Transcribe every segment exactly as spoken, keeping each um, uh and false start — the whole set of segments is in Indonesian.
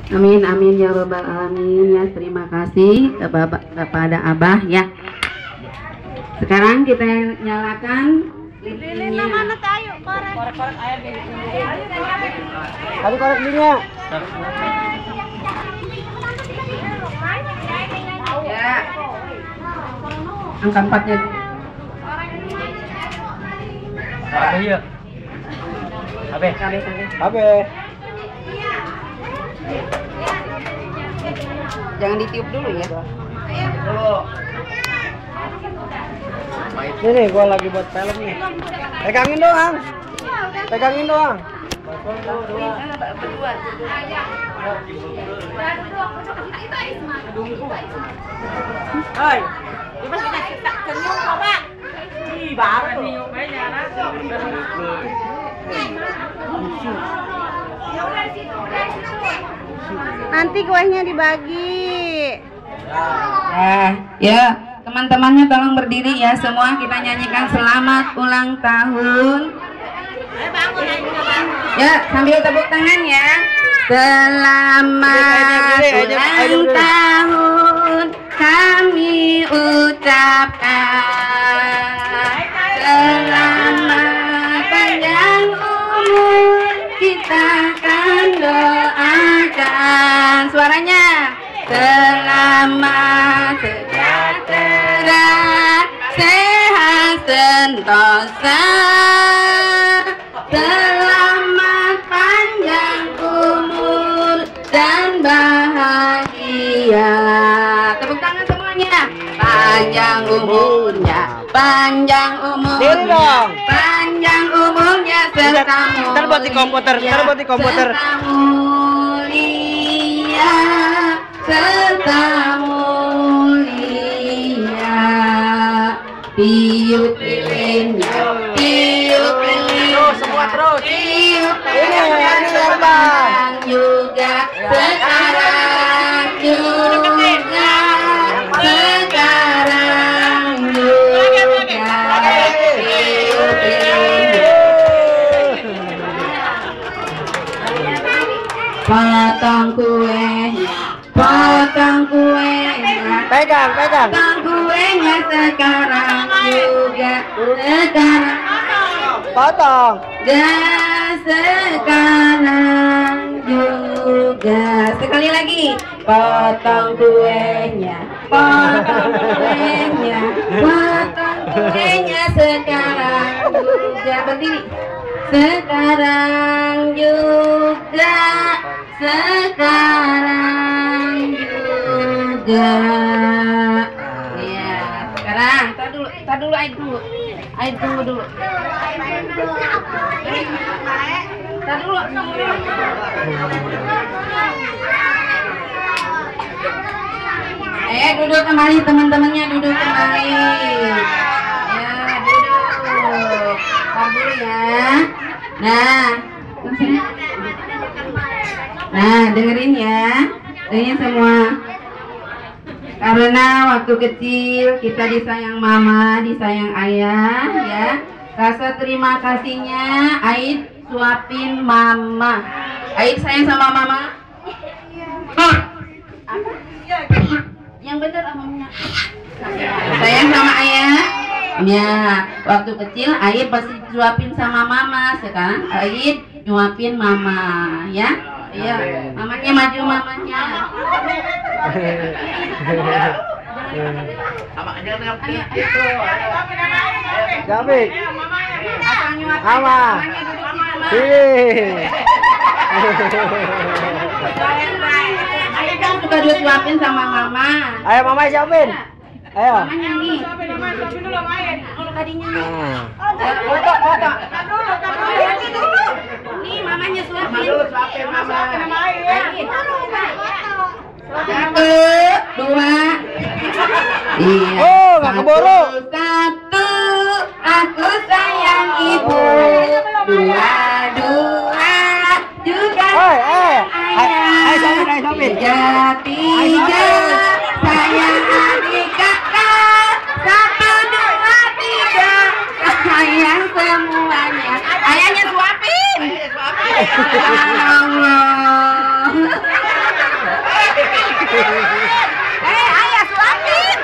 Amin amin ya robbal alamin ya. Terima kasih kepada Abah ya. Sekarang kita nyalakan lilinnya. Mana tayo korek. Korek-korek air di sini. Kali korek lilinnya. Ya. Angka empatnya. Apa ya? Apa? Cabe cabe. Apa? Jangan ditiup dulu ya. Ini gua lagi buat film nih. Pegangin doang. Pegangin doang. Hai. Kita kita kita kenyum coba. Ih, baru niup aja nah. Nanti kuenya dibagi. Nah, ya teman-temannya tolong berdiri ya semua, kita nyanyikan selamat ulang tahun. Ya sambil tepuk tangan ya. Selamat ulang tahun kami ucapkan. Selamat panjang umur kita akan doakan. Suaranya. Selamat sejahtera, sehat sentosa, selamat panjang umur dan bahagia. Tepuk tangan semuanya. Panjang umurnya, panjang umurnya, panjang umurnya serta mulia. Ntar buat di komputer, ntar buat di komputer. Serta mulia, serta mulia. Tiup lilinnya, tiup lilinnya, semua terus. tiup Ini, ini sekarang juga, sekarang juga, sekarang juga. Tiup lilinnya. Potong kuenya, potong kuenya, Pegang, pegang. potong kuenya sekarang juga, sekarang Potong. dan sekarang juga. Sekali lagi, potong kuenya, potong kuenya, potong kuenya sekarang juga. Berdiri. Sekarang juga, sekarang juga. Ya, sekarang, tar dulu, tar dulu, air dulu, air tunggu dulu. Tar dulu, tunggu dulu. Eh, duduk kembali teman-temannya, duduk kembali. Ya, duduk. Tar dulu ya. Nah, nah dengerin ya, dengerin semua. Karena waktu kecil kita disayang mama, disayang ayah, ya. Rasa terima kasihnya Aid suapin mama. Aid sayang sama mama. Yang bener amanya. Sayang sama ayah. Ya, waktu kecil Aid pasti suapin sama mama. Sekarang Aid nyuapin mama, ya. Iya, mamanya maju mamanya. Jabe. Asal nyuapin Mama. mamanya duduk situ, Ma. Ih. Aid kan suka disuapin sama mama. Ayo mama siapin. Ayo. Mama nyanyi. Tadinya nih. Nah. Foto, foto. Nih mamanya suapin. Aid. Satu, dua. Iya. Oh, nggak keburu. Satu, aku sayang ibu. Dua, dua, juga Hei, eh. ayah. Ayo siapin, ayo siapin. Tiga, tiga, sayang adik kakak. Satu, dua, tiga, sayang semuanya. Ayahnya suapin. Ya Allah. Eh, ayah suapin.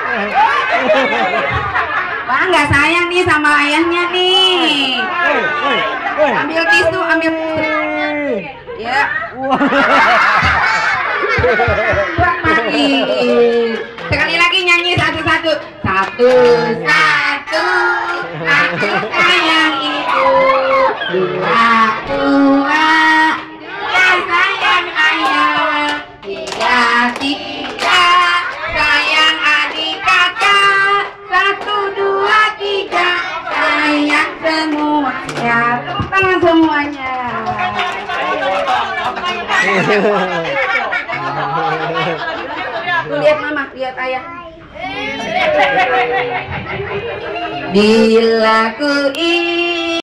Bang, nggak sayang nih sama ayahnya nih. Ambil tisu, ambil tisu. Ya. Buat mati. Sekali lagi nyanyi satu-satu. Satu, satu. Aku sayang ibu. Dua, dua. Dua sayang ayah. Tiga, tiga. Sayang adik kakak. Satu, dua, tiga. Sayang semuanya. Tepuk tangan semuanya. Tuh lihat mama, lihat ayah. Bila ku